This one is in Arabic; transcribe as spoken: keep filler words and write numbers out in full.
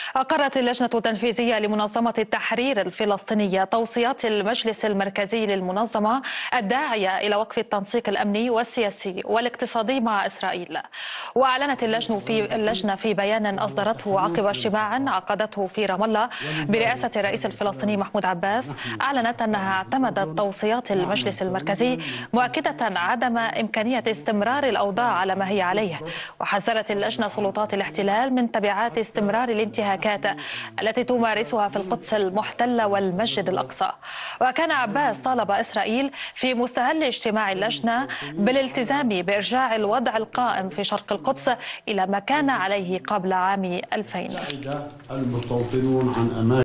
أقرت اللجنة التنفيذية لمنظمة التحرير الفلسطينية توصيات المجلس المركزي للمنظمة الداعية إلى وقف التنسيق الأمني والسياسي والاقتصادي مع إسرائيل. وأعلنت اللجنة في اللجنة في بيان أصدرته عقب اجتماع عقدته في رام الله برئاسة الرئيس الفلسطيني محمود عباس، أعلنت أنها اعتمدت توصيات المجلس المركزي، مؤكدة عدم إمكانية استمرار الأوضاع على ما هي عليه. وحذرت اللجنة سلطات الاحتلال من تبعات استمرار الانتهاكات التي تمارسها في القدس المحتلة والمسجد الأقصى. وكان عباس طالب إسرائيل في مستهل اجتماع اللجنة بالالتزام بإرجاع الوضع القائم في شرق القدس إلى ما كان عليه قبل عام ألفين.